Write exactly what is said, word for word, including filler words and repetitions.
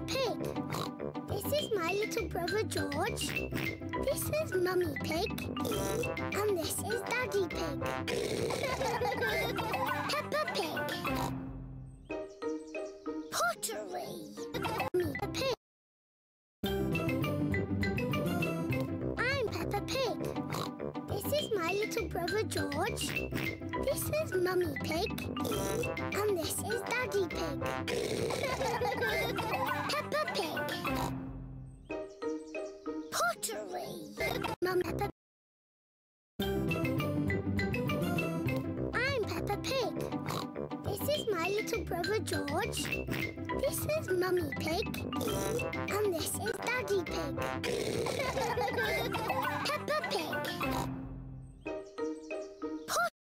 Pig. This is my little brother George. This is Mummy Pig. And this is Daddy Pig. Peppa Pig. Pottery. Mummy Pig. I'm Peppa Pig. This is my little brother George. This is Mummy Pig. And this is Daddy Pig. Peppa Pig. Pottery. Mum Peppa. I'm Peppa Pig. This is my little brother George. This is Mummy Pig. And this is Daddy Pig. Peppa Pig.